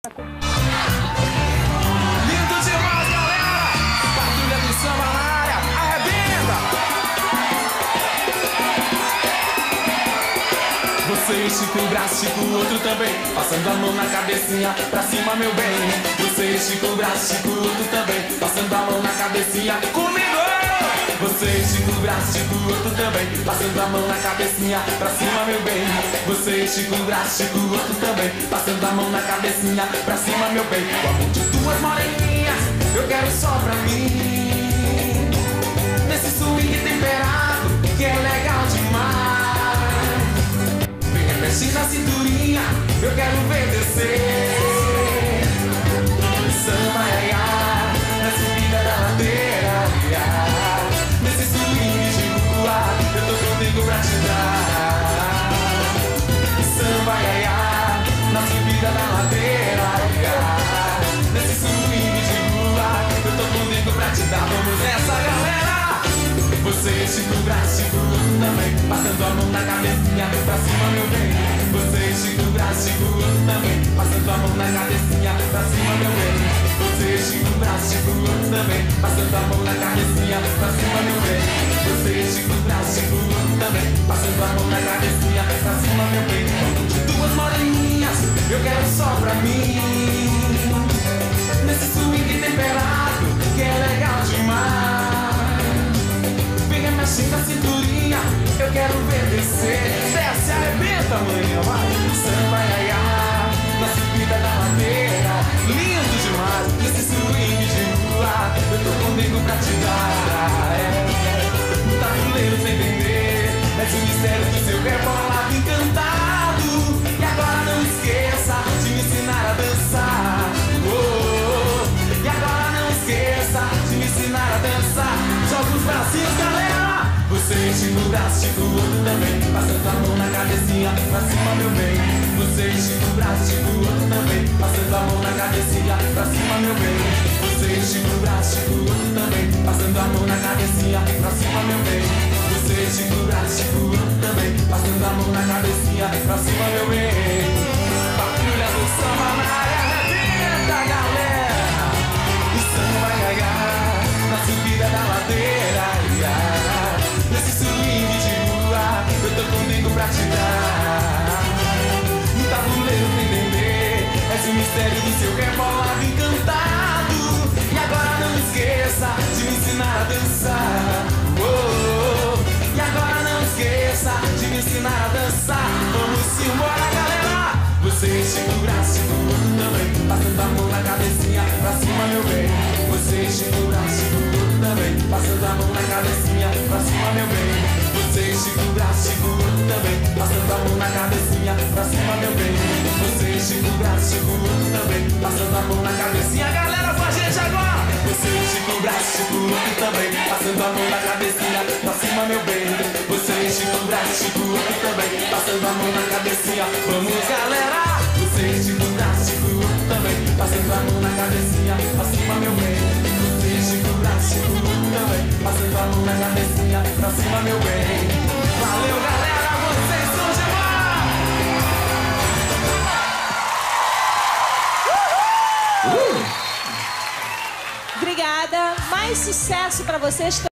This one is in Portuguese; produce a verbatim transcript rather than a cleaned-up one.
Lindo demais, galera! Patrulha do samba na área, arrebenta! Você estica um braço, estica o outro também, passando a mão na cabecinha, pra cima, meu bem. Você estica um braço, estica o outro também, passando a mão na cabecinha, comigo! Você estica o braço, estica o outro também, passando a mão na cabecinha, pra cima, meu bem. Você estica o braço, estica o outro também, passando a mão na cabecinha, pra cima, meu bem. Com a mão de duas moreninhas, eu quero só pra mim, nesse swing temperado, que é legal demais. Venha mexer na cinturinha, eu quero ver descer. Samba, ai, ai, na subida da ladeira, ai, nesse swing de rua, eu tô contigo pra te dar. Samba, ai, ai, na subida da ladeira, ai, nesse swing de rua, eu tô contigo pra te dar. Vamos nessa, galera! Você estica o braço, estica o outro também, passando a mão na cabecinha, pra cima, meu bem. Você estica o braço, estica o outro também, passando a mão na cabecinha, pra cima, meu bem. Você estica o braço, estica o outro também, passando a mão na cabecinha, pra cima, meu bem. Você estica o braço, estica o outro também, passando a mão na cabecinha, pra cima, meu bem. De duas moreninhas, eu quero só pra mim, nesse swing temperado, que é legal demais. Venha mexendo a cinturinha, eu quero ver descer. Desce, arrebenta, manhã, vai. Samba, ai, ai, na subida da ladeira, lindo demais, nesse swing de rua, eu tô comigo pra te dar. É, no tabuleiro sem vender, é o mistério do seu rebolado encantado. E agora não esqueça de me ensinar a dançar. Oh, oh, oh. E agora não esqueça de me ensinar a dançar. Joga os bracinhos, galera! Você estica o braço, estica o outro também, passando a mão na cabecinha, pra cima, meu bem. Você estica o braço, estica o outro também, passando a mão na cabecinha, pra cima, meu bem. Você estica o braço, estica o outro também, passando a mão na cabecinha, pra cima, meu bem. Você estica o braço, estica o outro também, passando a mão na cabecinha, pra cima, meu bem. Patrulha do samba na área, arrebenta, galera! O samba vai ganhar na subida da ladeira, ai, nesse swing de rua, eu tô comigo pra te dar. No tabuleiro pra entender, esse mistério do seu rebolado encantado. E agora não esqueça de me ensinar a dançar. Oh, oh, oh. E agora não esqueça de me ensinar a dançar. Vamos embora, galera! Você estica o braço, estica o outro também, passando a mão na cabecinha, pra cima, meu bem. Você estica o braço, estica o outro também, passando a mão na cabecinha, pra cima, meu bem. Você estica o braço, estica o outro também, passando a mão na cabecinha, pra cima, meu bem. Você estica o braço, estica o outro também, passando a mão na cabecinha. Galera, com a gente agora! Você estica o braço, estica o outro também, passando a mão na cabecinha, pra cima, meu bem. Você estica o braço, estica o outro também, passando a mão na cabecinha. Vamos, galera! Você estica o braço, estica o outro também, passando a mão na cabecinha, pra cima, meu bem. Você estica o braço, estica o outro também, passando a mão na cabecinha, pra cima, meu bem. Valeu, galera, vocês são demais! Obrigada, mais sucesso pra vocês.